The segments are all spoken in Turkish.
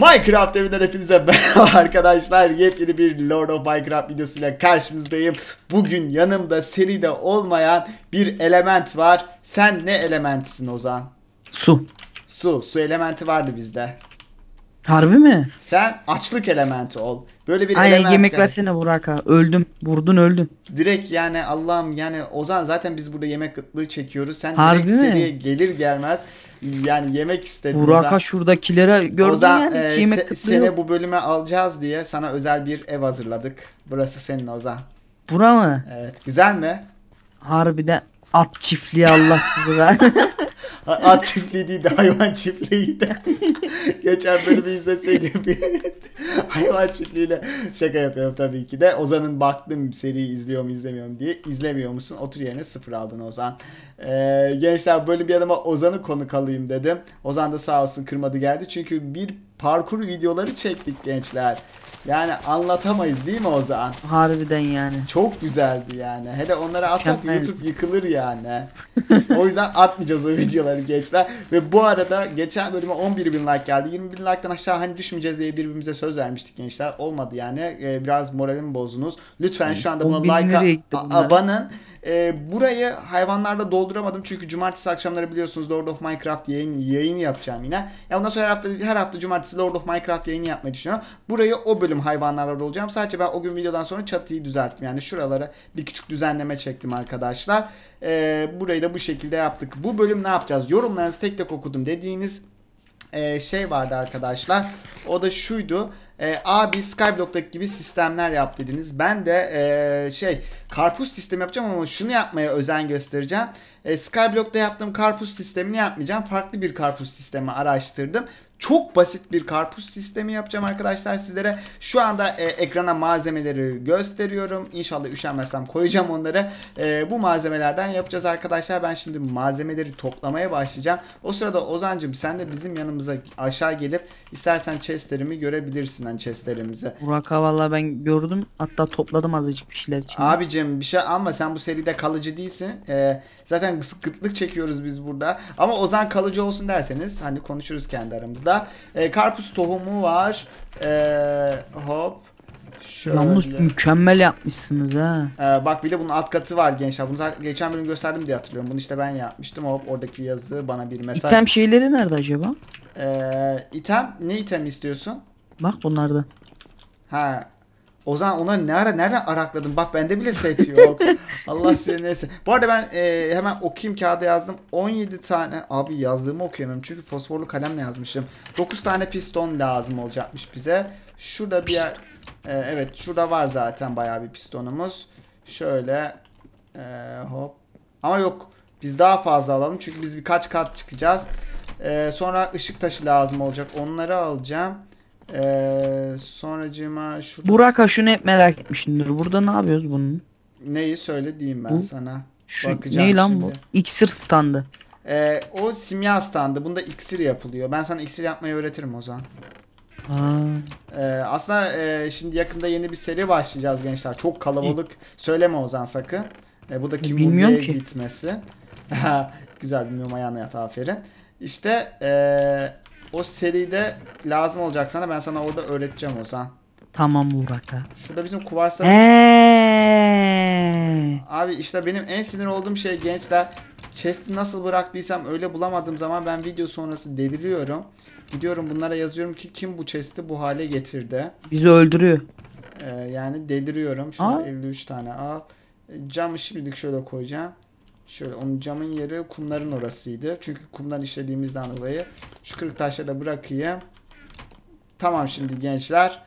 Minecraft evinden hepinize merhaba arkadaşlar. Yepyeni bir Lord of Minecraft videosuyla karşınızdayım. Bugün yanımda seride olmayan bir element var. Sen ne elementisin Ozan? Su. Su elementi vardı bizde. Harbi mi? Sen açlık elementi ol. Böyle bir Aynen, element yemek gel. versene Burak ha. Öldüm. Vurdun öldüm. Direkt yani Allah'ım yani Ozan zaten biz burada yemek kıtlığı çekiyoruz. Sen Harbi direkt mi? seriye gelir gelmez yani yemek istedin Burak Ozan. ha, şuradakilere gördün Ozan yani. Hiç yemek kıtlığı seni yok. bu bölüme alacağız diye sana özel bir ev hazırladık. Burası senin Ozan. Bura mı? Evet, güzel mi? Harbiden at çiftliği Allah sizi ver. At çiftliği değil de hayvan çiftliğiydi. Geçen bölümü izleseydim bir hayvan çiftliğiyle şaka yapıyorum tabii ki de. Ozan'ın baktım seriyi izliyor mu izlemiyor mu diye. İzlemiyor musun? Otur yerine 0 aldın Ozan. Gençler böyle bir adama Ozan'ı konuk alayım dedim. Ozan da sağ olsun kırmadı geldi. Çünkü bir parkur videoları çektik gençler. Yani anlatamayız değil mi Ozan? Harbiden yani. Çok güzeldi yani. Hele onları atsak Mükemmel. YouTube yıkılır yani. O yüzden atmayacağız o videoları gençler. Ve bu arada geçen bölüme 11.000 like geldi. 20.000 like'tan aşağı hani düşmeyeceğiz diye birbirimize söz vermiştik gençler. Olmadı yani. Biraz moralimi bozdunuz. Lütfen şu anda buna 10.000 nereye gitti like'a bunlar? abanın. Burayı hayvanlarla dolduramadım çünkü cumartesi akşamları biliyorsunuz Lord of Minecraft yayını yapacağım yine. Ya ondan sonra her hafta cumartesi Lord of Minecraft yayını yapmayı düşünüyorum. Burayı o bölüm hayvanlarla dolacağım. Sadece ben o gün videodan sonra çatıyı düzelttim. Yani şuralara bir küçük düzenleme çektim arkadaşlar. Burayı da bu şekilde yaptık. Bu bölüm ne yapacağız? Yorumlarınızı tek tek okudum dediğiniz şey vardı arkadaşlar. O da şuydu. Abi Skyblock'taki gibi sistemler yap dediniz. Ben de karpuz sistemi yapacağım ama şunu yapmaya özen göstereceğim. Skyblock'ta yaptığım karpuz sistemini yapmayacağım. Farklı bir karpuz sistemi araştırdım. Çok basit bir karpuz sistemi yapacağım arkadaşlar sizlere. Şu anda ekrana malzemeleri gösteriyorum. İnşallah üşenmezsem koyacağım onları. Bu malzemelerden yapacağız arkadaşlar. Ben şimdi malzemeleri toplamaya başlayacağım. O sırada Ozancığım sen de bizim yanımıza aşağı gelip istersen chestlerimi görebilirsin. Hani chestlerimizi. Burak ha, vallahi ben gördüm. Hatta topladım azıcık bir şeyler için. Abicim bir şey alma, sen bu seride kalıcı değilsin. Zaten sıkıntılık çekiyoruz biz burada. Ama Ozan kalıcı olsun derseniz hani konuşuruz kendi aramızda. Karpuz tohumu var. Hop. Şöyle. Yalnız mükemmel yapmışsınız ha. Bak bir de bunun alt katı var gençler. Bunu zaten geçen bölüm gösterdim diye hatırlıyorum. Bunu işte ben yapmıştım. Hop oradaki yazı bana bir mesaj. İtem şeyleri nerede acaba? İtem ne item istiyorsun? Bak bunlarda. Ha. Ozan ona nereden arakladın? Bak bende bile set yok. Allah seni neyse. Bu arada ben hemen okuyayım, kağıda yazdım. 17 tane. Abi yazdığımı okuyamıyorum. Çünkü fosforlu kalemle yazmışım. 9 tane piston lazım olacakmış bize. Şurada bir yer. Evet şurada var zaten bayağı bir pistonumuz. Şöyle. Hop. Ama yok. Biz daha fazla alalım. Çünkü biz birkaç kat çıkacağız. Sonra ışık taşı lazım olacak. Onları alacağım. Sonracığıma şurada. Burak ha, şunu hep merak etmişimdir. Burada ne yapıyoruz bunun? Neyi söyle diyeyim ben sana. Şu Bakacağım ne lan şimdi. bu? İksir standı. O simya standı. Bunda iksir yapılıyor. Ben sana iksir yapmayı öğretirim o zaman. Aslında şimdi yakında yeni bir seri başlayacağız gençler. Çok kalabalık. Söyleme Ozan sakın. Bu da Kim Bilmiyorum Burger'e ki. gitmesi. Güzel, bilmiyorum, ayağına yat, aferin. İşte o seride lazım olacak sana. Ben sana orada öğreteceğim Ozan. Tamam Burak ha. Şurada bizim kuvarslar. Abi işte benim en sinir olduğum şey gençler. Chest'i nasıl bıraktıysam öyle bulamadığım zaman ben video sonrası deliriyorum. Gidiyorum bunlara yazıyorum ki kim bu chest'i bu hale getirdi. Bizi öldürüyor. Yani deliriyorum. Şurada Aa. 53 tane al. Camı şimdilik şöyle koyacağım. Şöyle, onun camın yeri kumların orasıydı. Çünkü kumdan işlediğimizden dolayı. Şu kırık taşları da bırakayım. Tamam şimdi gençler.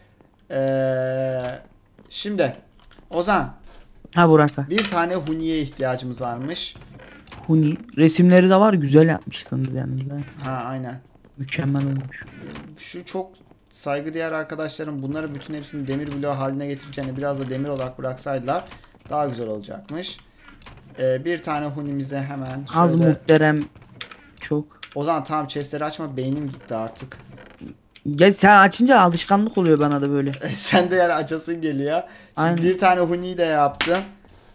Şimdi Ozan. Ha Burak ha. Bir tane huniye ihtiyacımız varmış. Huni. Resimleri de var, güzel yapmışsınız yalnız ha. Ha aynen. Mükemmel olmuş. Şu çok saygıdeğer arkadaşlarım bunları bütün hepsini demir bloğu haline getireceğini biraz da demir olarak bıraksaydılar daha güzel olacakmış. Bir tane hunimize hemen şöyle. Az muhterem çok. O zaman tamam, chestleri açma, beynim gitti artık. Ya sen açınca alışkanlık oluyor bana da böyle. Sen de yani açasın geliyor. Şimdi Aynen. bir tane huni de yaptım.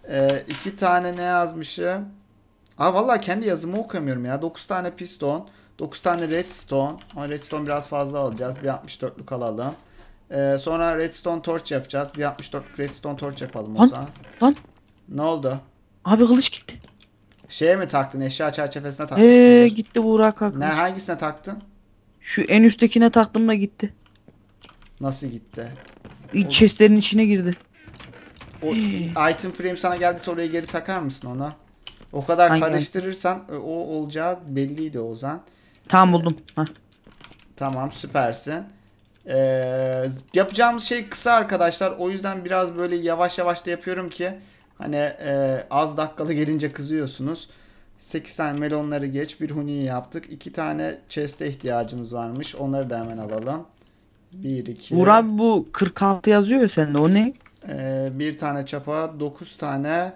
2 tane ne yazmışım? Vallahi kendi yazımı okuyamıyorum ya. 9 tane piston. 9 tane redstone. Ama redstone biraz fazla alacağız. Bir 64'lük alalım. Sonra redstone torch yapacağız. Bir 64'lük redstone torch yapalım o Lan, zaman. lan. Ne oldu? Abi kılıç gitti. Şeye mi taktın? Eşya çerçevesine takmışsındır. Gitti Burak Ne, kılıç. hangisine taktın? Şu en üsttekine taktım da gitti. Nasıl gitti? Chestlerin içine girdi. O item frame sana geldiyse oraya geri takar mısın ona? O kadar Hangi karıştırırsan o olacağı belliydi Ozan. Tamam buldum. Hah. Tamam, süpersin. Yapacağımız şey kısa arkadaşlar. O yüzden biraz böyle yavaş yavaş da yapıyorum ki hani az dakikalı gelince kızıyorsunuz. 8 tane melonları geç. Bir huni yaptık. 2 tane chest'e ihtiyacımız varmış. Onları da hemen alalım. 1, 2. Burak abi bu 46 yazıyor ya sende. O ne? Bir tane çapa. 9 tane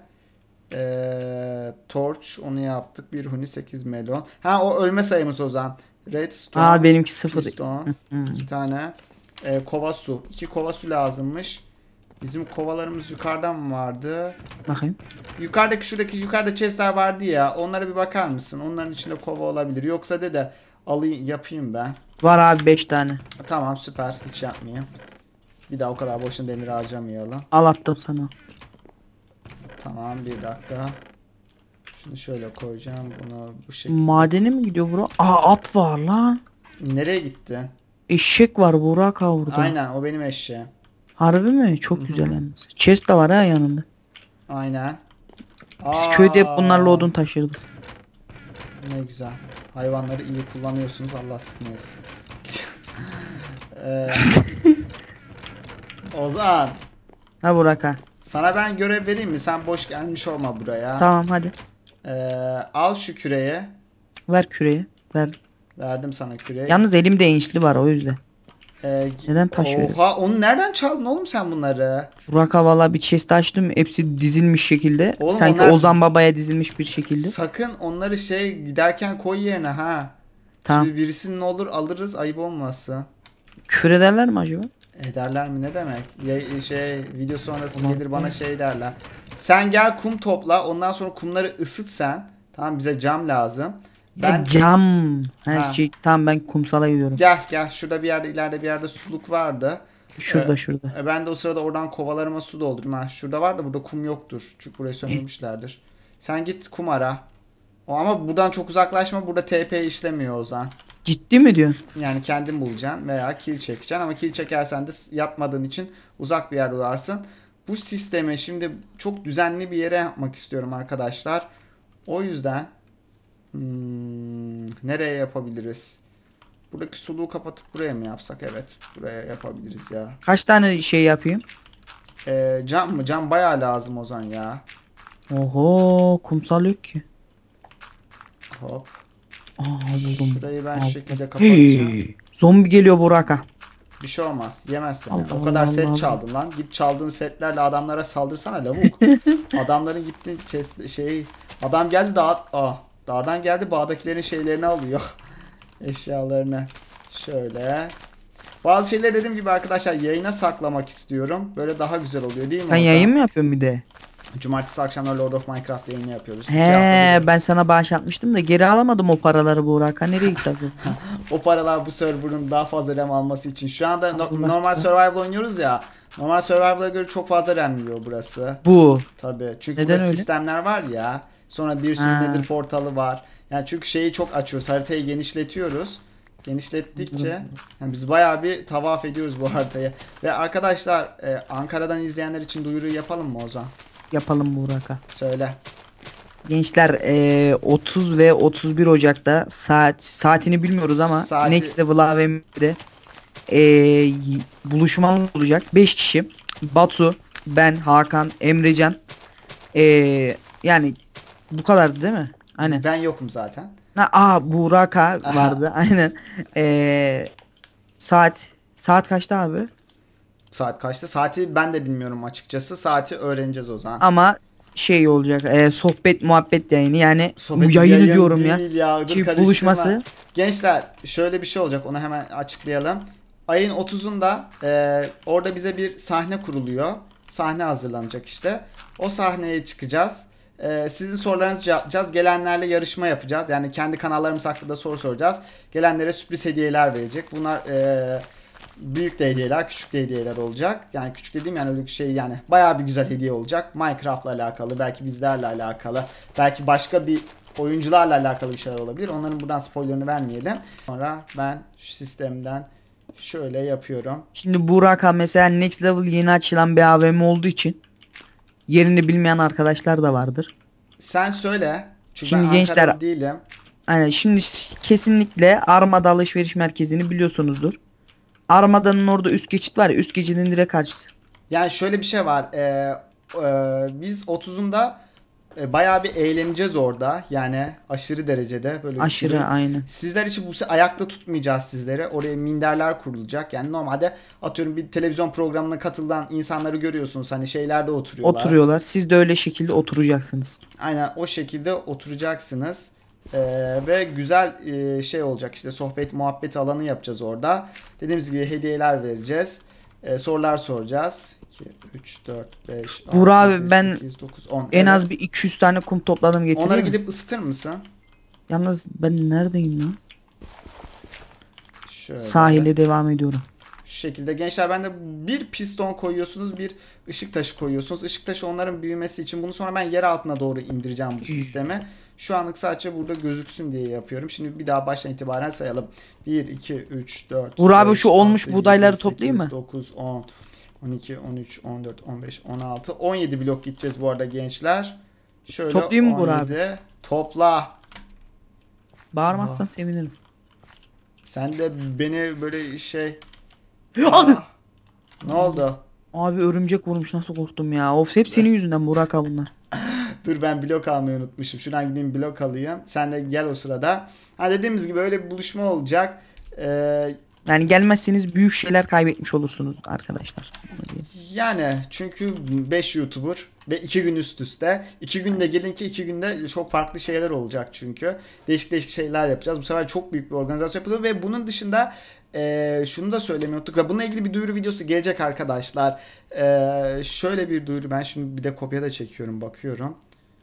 torch. Onu yaptık. Bir huni, 8 melon. Ha, o ölme sayımız o zaman. Redstone. Aa benimki 0. Piston. 2 tane. Kova su. 2 kova su lazımmış. Bizim kovalarımız yukarıdan mı vardı? Bakayım. Yukarıda chestler vardı ya. Onlara bir bakar mısın? Onların içinde kova olabilir. Yoksa de alayım, yapayım ben. Var abi 5 tane. Tamam, süper. Hiç yapmayayım. Bir daha o kadar boşuna demir harcamayalım. Al attım sana. Tamam, bir dakika. Şunu şöyle koyacağım. Bunu bu şekilde. Madene mi gidiyor Burak? Aa at var lan. Nereye gitti? Eşek var Burak abi burada. Aynen, o benim eşeğim. Harbi mi? Çok güzel yalnız. Chest de var ha yanında. Aynen. Biz köyde hep bunlarla odun taşırdık. Ne güzel. Hayvanları iyi kullanıyorsunuz. Allah sizin etsin. Ozan, Ha Burak ha. sana ben görev vereyim mi? Sen boş gelmiş olma buraya. Tamam hadi. Al şu küreği. Ver küreği. Ver. Verdim sana küreği. Yalnız elimde enişli var o yüzden. Neden taş veriyor? Oha, onu nereden çaldın oğlum sen bunları? Burak abi valla bir chest açtım. Hepsi dizilmiş şekilde. Oğlum Sanki onlar- Ozan Baba'ya dizilmiş bir şekilde. Sakın onları giderken koy yerine ha. Tamam. Şimdi birisinin olur alırız, ayıp olmasın. Küfür ederler mi acaba? Ederler mi, ne demek? Video sonrası Ulan, gelir bana derler. Sen gel kum topla, ondan sonra kumları ısıt sen. Tamam, bize cam lazım. Ben Cam. Her Ha. şey. Tamam ben kumsala gidiyorum. gel şurada bir yerde, ileride bir yerde suluk vardı. Şurada Ee, şurada. Ben de o sırada oradan kovalarıma su doldurayım. Ha, şurada var da burada kum yoktur. Çünkü burayı sömürmüşlerdir. Sen git kum ara. Ama buradan çok uzaklaşma. Burada TP işlemiyor o zaman. Ciddi mi diyorsun? Yani kendin bulacaksın veya kill çekeceksin. Ama kill çekersen de yatmadığın için uzak bir yerde varsın. Bu sistemi şimdi çok düzenli bir yere yapmak istiyorum arkadaşlar. O yüzden nereye yapabiliriz? Buradaki suluğu kapatıp buraya mı yapsak? Evet, buraya yapabiliriz ya. Kaç tane şey yapayım? Cam mı? Cam bayağı lazım o zaman ya. Oho kumsal yok ki. Hop. Aa buldum. Şurayı ben Al. şu şekilde kapatacağım. Hey, zombi geliyor Burak'a. Bir şey olmaz. Yemez seni. Allah O kadar Allah set Allah. çaldın lan. Git çaldığın setlerle adamlara saldırsana lavuk. Adamların gitti adam geldi dağdan geldi, bağdakilerin şeylerini alıyor. Eşyalarını. Şöyle. Bazı şeyleri dediğim gibi arkadaşlar yayına saklamak istiyorum. Böyle daha güzel oluyor değil mi? Sen yayın mı yapıyorsun bir de? Cumartesi akşamları Lord of Minecraft yayını yapıyoruz. 2 haftadır. He ben sana bağış atmıştım da geri alamadım o paraları Burak'a. Nereye gitti abi? O paralar bu server'ın daha fazla RAM alması için. Şu anda Allah. normal survival oynuyoruz ya. Normal survival'a göre çok fazla RAM yiyor burası. Bu. Tabii. Çünkü Neden burada öyle? sistemler var ya. Sonra bir sürü Ha. Nether portalı var. Yani çünkü şeyi çok açıyoruz. Haritayı genişletiyoruz. Genişlettikçe yani biz bayağı bir tavaf ediyoruz bu haritayı. Ve arkadaşlar Ankara'dan izleyenler için duyuru yapalım mı Ozan? Yapalım Burak'a. Söyle. Gençler 30 ve 31 Ocak'ta saatini bilmiyoruz ama Saati- Next Level AVM'de buluşmamız olacak. 5 kişi. Batu, ben, Hakan, Emrecan. Yani bu kadardı değil mi? Aynen. Ben yokum zaten. Burak'a vardı. Aynen. Saat kaçta abi? Saat kaçta? Saati ben de bilmiyorum açıkçası. Saati öğreneceğiz o zaman. Ama şey olacak. Sohbet muhabbet yayını yani Sohbet bu yayını yayın diyorum ya. değil ya. Dur, Ki karıştırma. buluşması. Gençler şöyle bir şey olacak, onu hemen açıklayalım. Ayın 30'unda orada bize bir sahne kuruluyor. Sahne hazırlanacak işte. O sahneye çıkacağız. Sizin sorularınızı cevaplayacağız. Gelenlerle yarışma yapacağız. Yani kendi kanallarımız hakkında soru soracağız. Gelenlere sürpriz hediyeler verecek. Bunlar büyük de hediyeler, küçük de hediyeler olacak. Yani küçük dediğim yani öyle şey yani bayağı bir güzel hediye olacak. Minecraft'la alakalı, belki bizlerle alakalı, belki başka bir oyuncularla alakalı bir şeyler olabilir. Onların buradan spoilerını vermeyelim. Sonra ben şu sistemden şöyle yapıyorum. Şimdi Burak abi mesela Next Level yeni açılan bir AVM olduğu için yerini bilmeyen arkadaşlar da vardır. Sen söyle. Çünkü Şimdi ben gençler- Ankara'da değilim. Hani şimdi kesinlikle Armada alışveriş merkezini biliyorsunuzdur. Armada'nın orada üst geçit var ya, üst geçidin direkt karşısı. Yani şöyle bir şey var. Biz 30'unda bayağı bir eğleneceğiz orada. Yani aşırı derecede böyle bir Aşırı sürü- aynı. Sizler için bu ayakta tutmayacağız sizleri. Oraya minderler kurulacak. Yani normalde atıyorum bir televizyon programına katılan insanları görüyorsunuz. Hani şeylerde oturuyorlar. Oturuyorlar. Siz de öyle şekilde oturacaksınız. Aynen o şekilde oturacaksınız. Ve güzel şey olacak işte sohbet muhabbet alanı yapacağız orada. Dediğimiz gibi hediyeler vereceğiz. Sorular soracağız. 2, 3, 4, 5, 6, Burak abi, 7, ben 8, 9, 10. En az bir 200 tane kum topladım getireyim Onları mi? gidip ısıtır mısın? Yalnız ben neredeyim ya? Şöyle. Sahile devam ediyorum. Şu şekilde gençler ben de bir piston koyuyorsunuz, bir ışık taşı koyuyorsunuz. Işık taşı onların büyümesi için. Bunu sonra ben yer altına doğru indireceğim bu sisteme. Şu anlık sadece burada gözüksün diye yapıyorum. Şimdi bir daha baştan itibaren sayalım. 1, 2, 3, 4, Burak abi 5, şu olmuş 6, buğdayları 7, toplayayım 8, mı? 9, 10, 12, 13, 14, 15, 16, 17 blok gideceğiz bu arada gençler. Şöyle Toplayayım mı Burak 17. Topla. Bağırmazsan sevinirim. Sen de beni böyle şey... Abi! Aa, ne oldu? Abi örümcek vurmuş, nasıl korktum ya. Of, hep senin yüzünden Burak abi bunlar. Dur ben blok almayı unutmuşum. Şuradan gideyim blok alayım. Sen de gel o sırada. Ha dediğimiz gibi öyle bir buluşma olacak. Yani gelmezseniz büyük şeyler kaybetmiş olursunuz arkadaşlar. Yani çünkü 5 YouTuber ve 2 gün üst üste. 2 günde gelin ki 2 günde çok farklı şeyler olacak çünkü. Değişik değişik şeyler yapacağız. Bu sefer çok büyük bir organizasyon yapılıyor ve bunun dışında şunu da söylemiyorduk ve bununla ilgili bir duyuru videosu gelecek arkadaşlar. Şöyle bir duyuru, ben şimdi bir de kopya da çekiyorum, bakıyorum.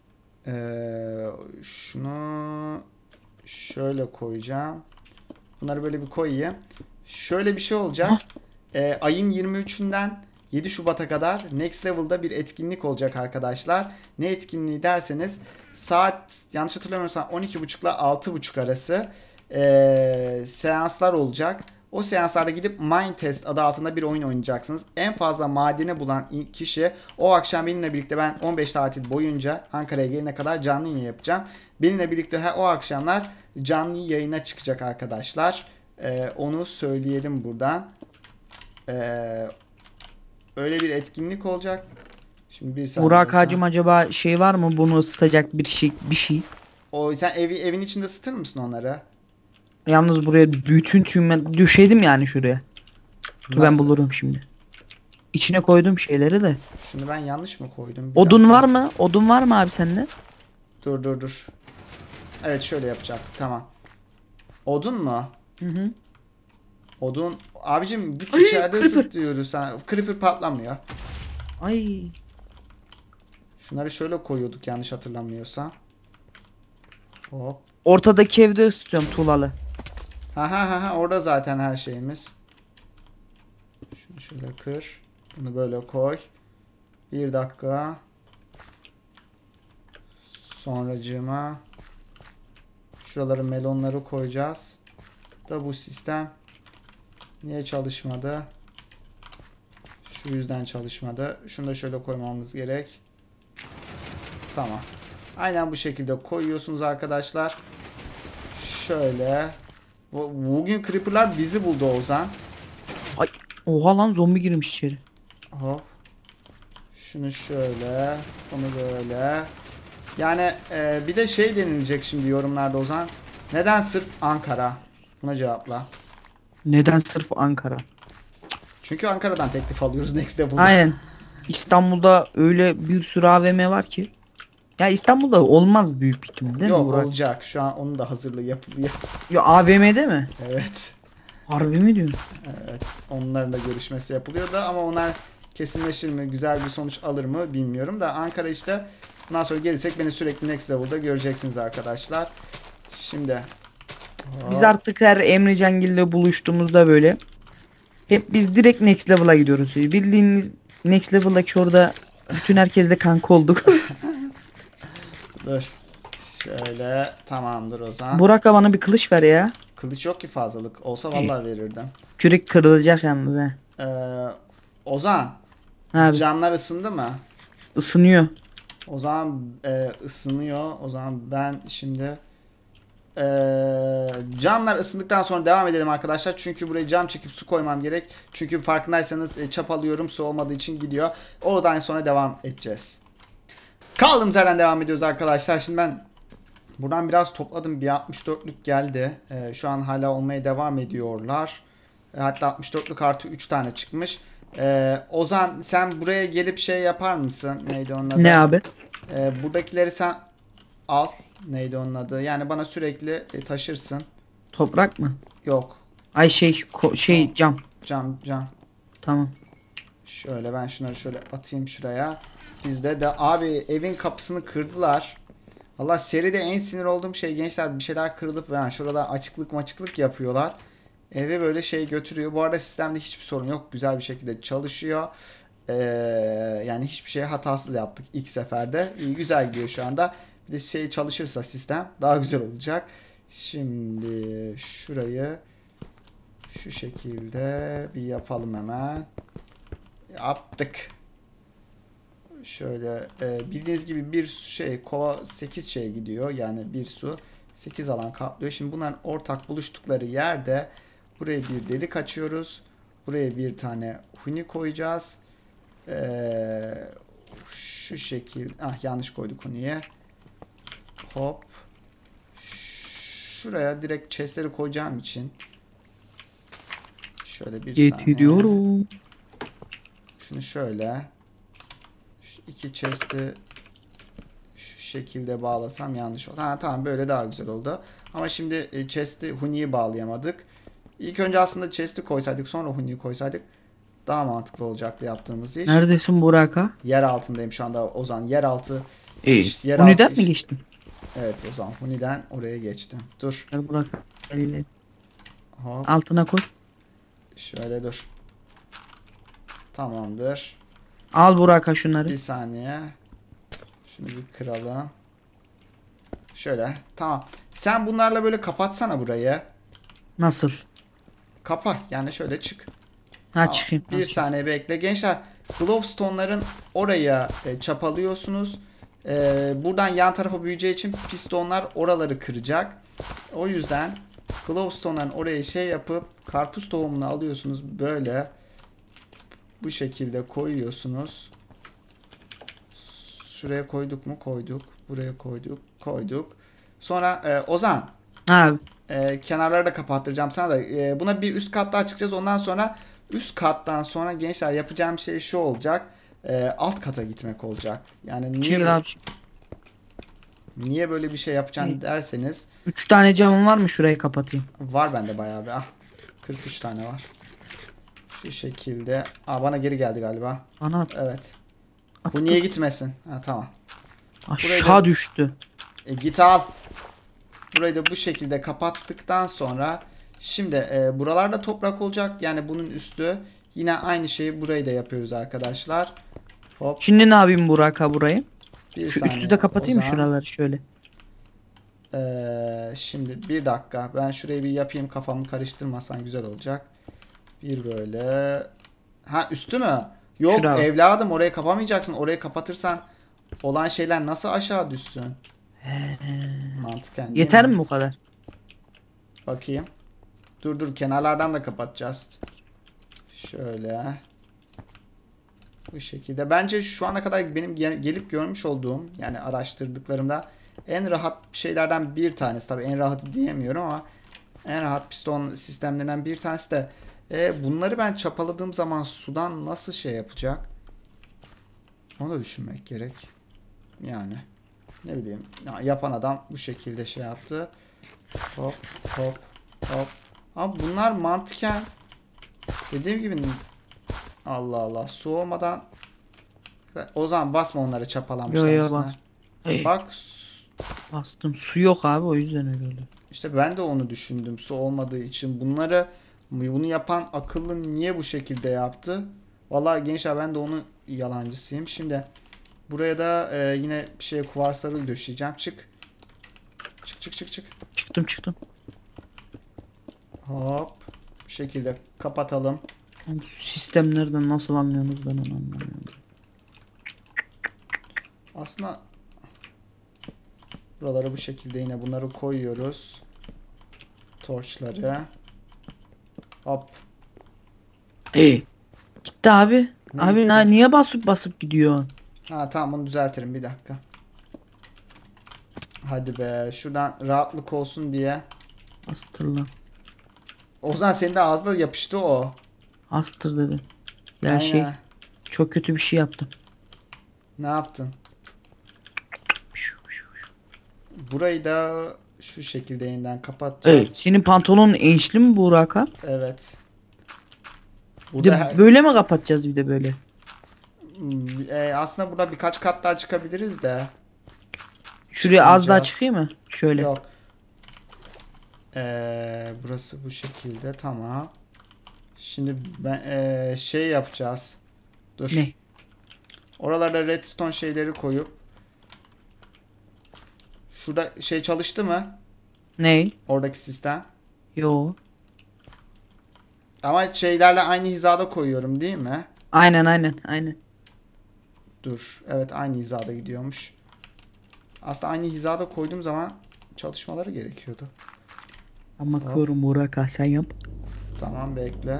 Şunu şöyle koyacağım. Bunları böyle bir koyayım. Şöyle bir şey olacak. Ayın 23'ünden 7 Şubat'a kadar Next Level'da bir etkinlik olacak arkadaşlar. Ne etkinliği derseniz saat yanlış hatırlamıyorsam 12.30 ile 6.30 arası seanslar olacak. O seanslarda gidip Mine Test adı altında bir oyun oynayacaksınız. En fazla madeni bulan kişi o akşam benimle birlikte, ben 15 tatil boyunca Ankara'ya gelene kadar canlı yayın yapacağım. Benimle birlikte o akşamlar canlı yayına çıkacak arkadaşlar. Onu söyleyelim buradan. Öyle bir etkinlik olacak. Şimdi bir saniye. Burak hacım acaba şey var mı, bunu ısıtacak bir şey? O sen evin içinde ısıtır mısın onları? Yalnız buraya bütün tüm düşedim yani şuraya. Dur ben Nasıl? bulurum şimdi. İçine koydum şeyleri de. Şunu ben yanlış mı koydum? Bir Odun dakika. var mı? Odun var mı abi sende? Dur. Evet şöyle yapacaktık, tamam. Odun mu? Hı. Odun. Abicim git Ay, içeride creeper. ısıt diyoruz sana. Creeper patlamıyor. Ay. Şunları şöyle koyuyorduk yanlış hatırlamıyorsam. Hop. Ortadaki evde ısıtıyorum tuğlalı. Ha orada zaten her şeyimiz. Şunu şöyle kır. Bunu böyle koy. Bir dakika. Sonracığıma şuraları melonları koyacağız. Da bu sistem niye çalışmadı? Şu yüzden çalışmadı. Şunu da şöyle koymamız gerek. Tamam. Aynen bu şekilde koyuyorsunuz arkadaşlar. Şöyle. Bugün creeper'lar bizi buldu Ozan. Ay. Oha lan, zombi girmiş içeri. Hop. Şunu şöyle. Bunu böyle. Yani bir de şey denilecek şimdi yorumlarda Ozan. Neden sırf Ankara? Buna cevapla. Neden sırf Ankara? Çünkü Ankara'dan teklif alıyoruz Next Level'da. Aynen. İstanbul'da öyle bir sürü AVM var ki. Ya İstanbul'da olmaz büyük bir ihtimal değil mi Yok Burak? olacak. Şu an onun da hazırlığı yapılıyor. Ya AVM'de mi? Evet. Harbi mi diyorsun? Evet. Onların da görüşmesi yapılıyor da ama onlar kesinleşir mi, güzel bir sonuç alır mı bilmiyorum da Ankara işte Bundan sonra gelirsek beni sürekli next level'da göreceksiniz arkadaşlar. Şimdi Biz artık her Emrecangil'le buluştuğumuzda böyle hep biz direkt next level'a gidiyoruz. Bildiğiniz next level'daki orada bütün herkesle kanka olduk. dur. Şöyle tamamdır o zaman. Burak'a bana bir kılıç ver ya. Kılıç yok ki fazlalık. Olsa vallahi verirdim. Kürek kırılacak yalnız he. Ozan, Abi camlar ısındı mı? ısınıyor. O zaman ısınıyor. O zaman ben şimdi camlar ısındıktan sonra devam edelim arkadaşlar. Çünkü buraya cam çekip su koymam gerek. Çünkü farkındaysanız çapalıyorum. Su olmadığı için gidiyor. Oradan sonra devam edeceğiz. Kaldığımız yerden devam ediyoruz arkadaşlar. Şimdi ben buradan biraz topladım. Bir 64'lük geldi. Şu an hala olmaya devam ediyorlar. Hatta 64'lük artı 3 tane çıkmış. Ozan sen buraya gelip şey yapar mısın? Neydi onun adı? Ne abi? Buradakileri sen al. Neydi onun adı? Yani bana sürekli taşırsın. Toprak mı? Yok. Ay cam. Cam. Tamam. Şöyle ben şunları şöyle atayım şuraya. Bizde de abi evin kapısını kırdılar. Allah seride en sinir olduğum şey gençler bir şeyler kırılıp yani şurada açıklık yapıyorlar. Eve böyle şey götürüyor. Bu arada sistemde hiçbir sorun yok. Güzel bir şekilde çalışıyor. Yani hiçbir şey hatasız yaptık ilk seferde. İyi güzel gidiyor şu anda. Bir de şey çalışırsa sistem daha güzel olacak. Şimdi şurayı şu şekilde bir yapalım hemen. Yaptık. Şöyle bildiğiniz gibi bir şey kova 8 şey gidiyor. Yani bir su 8 alan kaplıyor. Şimdi bunların ortak buluştukları yerde buraya bir delik açıyoruz. Buraya bir tane huni koyacağız. Şu şekil. Yanlış koyduk huniye. Hop. Şuraya direkt chestleri koyacağım için. Şöyle bir saniye. Getiriyorum. Şunu şöyle. Şu iki chest'i şu şekilde bağlasam yanlış oldu. Tamam böyle daha güzel oldu. Ama şimdi chest'i huniyi bağlayamadık. İlk önce aslında chest'i koysaydık sonra huniyi koysaydık daha mantıklı olacaktı yaptığımız iş. Neredesin Burak'a? Yer altındayım şu anda Ozan. Yer altı. Huni'den mi geçtin? Evet Ozan. Huni'den oraya geçtim. Dur. Gel Burak. Gel. Hop. Altına koy. Şöyle dur. Tamamdır. Al Burak'a şunları. Bir saniye. Şunu bir kıralım. Şöyle. Tamam. Sen bunlarla böyle kapatsana burayı. Nasıl? Kapa. Yani şöyle çık. Ha Tamam. çıkayım. Bir saniye bekle. Gençler glowstone'ların oraya çapalıyorsunuz. Buradan yan tarafa büyüyeceği için pistonlar oraları kıracak. O yüzden glowstone'ların oraya şey yapıp karpuz tohumunu alıyorsunuz. Böyle bu şekilde koyuyorsunuz. Şuraya koyduk mu? Koyduk. Buraya koyduk. Koyduk. Sonra Ozan. Abi. Kenarları da kapattıracağım sana da. Buna bir üst kat daha çıkacağız. Ondan sonra üst kattan sonra gençler yapacağım şey şu olacak. Alt kata gitmek olacak. Yani niye böyle bir şey yapacaksın derseniz. 3 tane camım var mı şurayı kapatayım? Var bende bayağı bir. 43 tane var. Şu şekilde. Bana geri geldi galiba. Bana at. Evet. At, Bu niye gitmesin? Tamam. Aşağı düştü. Git al. Burayı da bu şekilde kapattıktan sonra şimdi buralarda toprak olacak. Yani bunun üstü. Yine aynı şeyi burayı da yapıyoruz arkadaşlar. Hop. Şimdi ne yapayım Burak'a burayı? Bir Şu saniye, üstü de kapatayım o zaman. şuraları şöyle. Şimdi bir dakika. Ben şurayı bir yapayım. Kafamı karıştırmasan güzel olacak. Bir böyle. Üstü mü? Yok Şuraya. Evladım orayı kapamayacaksın. Orayı kapatırsan olan şeyler nasıl aşağı düşsün? Mantıken. Yeter mi bu kadar? Bakayım. Dur kenarlardan da kapatacağız. Şöyle. Bu şekilde. Bence şu ana kadar benim gelip görmüş olduğum yani araştırdıklarımda en rahat şeylerden bir tanesi. Tabii en rahatı diyemiyorum ama en rahat piston sistemlerinden bir tanesi de bunları ben çapaladığım zaman sudan nasıl şey yapacak? Onu da düşünmek gerek. Yani ne bileyim yapan adam bu şekilde şey yaptı. Hop hop hop. Abi bunlar mantıken dediğim gibi Allah Allah su olmadan o zaman basma onları çapalamışlar Yo, üstüne. bas. Bak Bastım. Su yok abi, o yüzden öyle oldu. işte ben de onu düşündüm. Su olmadığı için bunu yapan akıllı niye bu şekilde yaptı? Vallahi gençler ben de onun yalancısıyım. Şimdi buraya da yine bir şey kuvarsları döşeyeceğim. Çık. Çık çık çık çık. Çıktım. Hop. Bu şekilde kapatalım. Oğlum, sistemlerden nasıl anlıyorsunuz, ben onu anlamıyorum. Aslında buraları bu şekilde yine bunları koyuyoruz. Torçları. Hop. Gitti abi. Ne Abi gitti? niye basıp gidiyor? Ha tamam bunu düzeltirim bir dakika. Hadi be şuradan rahatlık olsun diye. Astırla. Ozan senin de ağzına yapıştı o. Astır dedi. Ya Aynen. çok kötü bir şey yaptım. Ne yaptın? Burayı da şu şekilde yeniden kapatacağız. Senin pantolonun enişli mi Burak'a? Evet. Bir de böyle mi kapatacağız, bir de böyle? Aslında burada birkaç kat daha çıkabiliriz de. Şuraya az daha Çıkmayacağız. çıkayım mı? Şöyle. Yok. Burası bu şekilde tamam. Şimdi ben şey yapacağız. Dur. Ne? Oralarda redstone şeyleri koyup şurada şey çalıştı mı? Ne? Oradaki sistem. Yo. Ama şeylerle aynı hizada koyuyorum değil mi? Aynen. Dur. Evet aynı hizada gidiyormuş. Aslında aynı hizada koyduğum zaman çalışmaları gerekiyordu. Ben bakıyorum Burak'a, sen yap. Tamam bekle.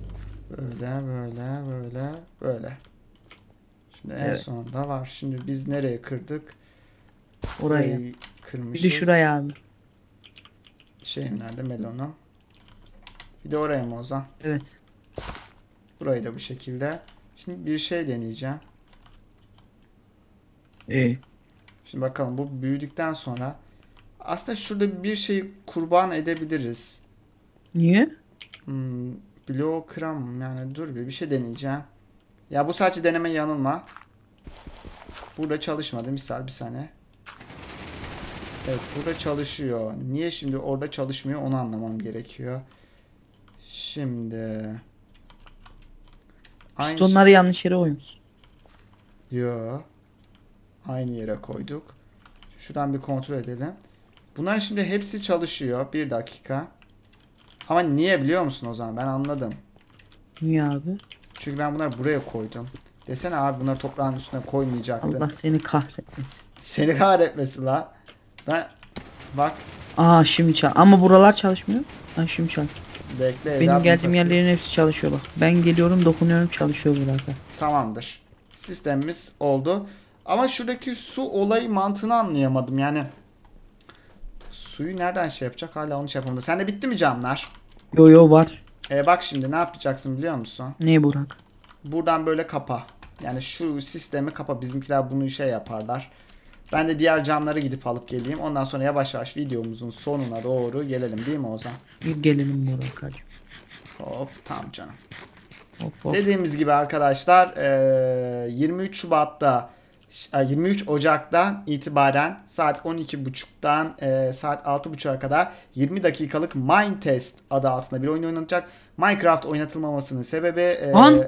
Böyle. Şimdi en Evet. sonunda var. Şimdi biz nereye kırdık? Oraya. Burayı kırmışız. Bir de şuraya abi. Şeyim nerede? Melonu. Bir de oraya mı Ozan? Evet. Burayı da bu şekilde. Şimdi bir şey deneyeceğim. Şimdi bakalım bu büyüdükten sonra aslında şurada bir şeyi kurban edebiliriz. Niye? Bloğu kıramam yani dur bir şey deneyeceğim. Ya bu sadece deneme yanılma. Burada çalışmadı misal bir saniye. Evet burada çalışıyor. Niye şimdi orada çalışmıyor onu anlamam gerekiyor. Şimdi Pistonları yanlış yere koymuşsun. Yo. Aynı yere koyduk. Şuradan bir kontrol edelim. Bunların şimdi hepsi çalışıyor. Bir dakika. Ama niye biliyor musun o zaman? Ben anladım. Niye abi? Çünkü ben bunları buraya koydum. Desene abi bunları toprağın üstüne koymayacaktın. Allah seni kahretmesin. Seni kahretmesin la. Ben bak Şimdi çal. Ama buralar çalışmıyor. Şimdi çal. bekle. Benim evladım, geldiğim takıyor. yerlerin hepsi çalışıyor bak. Ben geliyorum, dokunuyorum, çalışıyor Burak'a. Tamamdır. Sistemimiz oldu. Ama şuradaki su olayı mantığını anlayamadım. Yani suyu nereden şey yapacak? Hala onu şey yapamadı. Sende bitti mi camlar? Yo var. Bak şimdi ne yapacaksın biliyor musun? Ne Burak? Buradan böyle kapa. Yani şu sistemi kapa. Bizimkiler bunu şey yaparlar. Ben de diğer camları gidip alıp geleyim. Ondan sonra yavaş yavaş videomuzun sonuna doğru gelelim değil mi Ozan? Gelelim Burak'a. Hop tamam canım. Hop. Dediğimiz gibi arkadaşlar 23 Şubat'ta 23 Ocak'tan itibaren saat 12.30'dan saat 6.30'a kadar 20 dakikalık Mine Test adı altında bir oyun oynanacak. Minecraft oynatılmamasının sebebi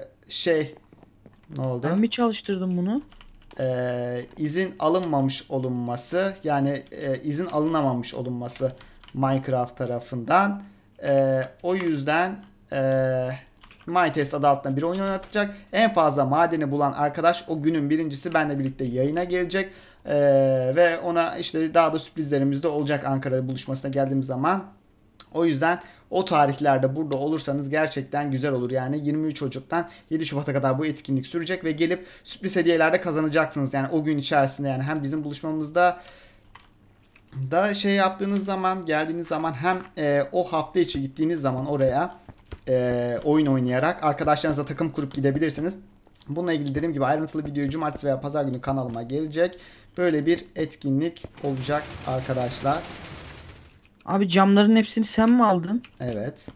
ne oldu? Ben mi çalıştırdım bunu? İzin alınmamış olunması yani izin alınamamış olunması Minecraft tarafından. O yüzden MyTest adı altında bir oyun oynatacak. En fazla madeni bulan arkadaş o günün birincisi benimle birlikte yayına gelecek. Ve ona işte daha da sürprizlerimiz de olacak Ankara buluşmasına geldiğimiz zaman. O yüzden o tarihlerde burada olursanız gerçekten güzel olur. Yani 23 Ocak'tan 7 Şubat'a kadar bu etkinlik sürecek ve gelip sürpriz hediyeler de kazanacaksınız. Yani o gün içerisinde yani hem bizim buluşmamızda da şey yaptığınız zaman geldiğiniz zaman hem o hafta içi gittiğiniz zaman oraya oyun oynayarak arkadaşlarınızla takım kurup gidebilirsiniz. Bununla ilgili dediğim gibi ayrıntılı video cumartesi veya pazar günü kanalıma gelecek. Böyle bir etkinlik olacak arkadaşlar. Abi camların hepsini sen mi aldın? Evet.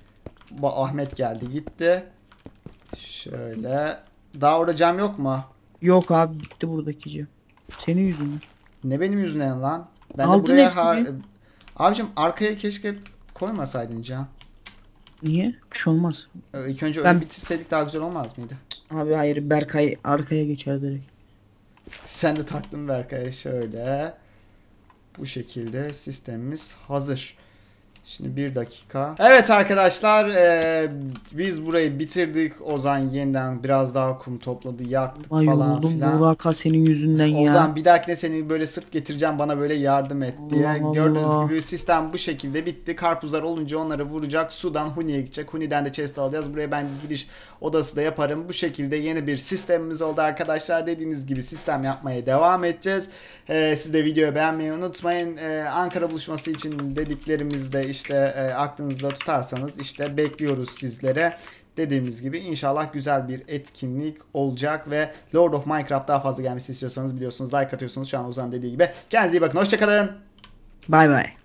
Bu Ahmet geldi gitti. Şöyle. Daha orada cam yok mu? Yok abi bitti buradaki cam. Senin yüzünden. Ne benim yüzümden lan? Ben de Aldın buraya hepsini. Abicim arkaya keşke koymasaydın Can. Niye? Bir şey olmaz. İlk önce öyle Ben bitirseydik daha güzel olmaz mıydı? abi hayır Berkay arkaya geçer direkt. Sen de taktın Berkay'a şöyle. Bu şekilde sistemimiz hazır. Şimdi bir dakika. Evet arkadaşlar biz burayı bitirdik. Ozan yeniden biraz daha kum topladı. Yaktık Ay falan yoruldum filan. Burak senin yüzünden ya. Ozan bir dahakine seni böyle sırf getireceğim bana böyle yardım et diye. Allah Gördüğünüz Allah. gibi sistem bu şekilde bitti. Karpuzlar olunca onları vuracak. Sudan Huni'ye gidecek. Huni'den de chest alacağız. Buraya ben giriş odası da yaparım. Bu şekilde yeni bir sistemimiz oldu arkadaşlar. Dediğiniz gibi sistem yapmaya devam edeceğiz. Siz de videoyu beğenmeyi unutmayın. Ankara buluşması için dediklerimizde işte aklınızda tutarsanız işte bekliyoruz sizlere. Dediğimiz gibi inşallah güzel bir etkinlik olacak ve Lord of Minecraft daha fazla gelmesini istiyorsanız biliyorsunuz like atıyorsunuz şu an Ozan dediği gibi. Kendinize iyi bakın. Hoşçakalın. Bay bay.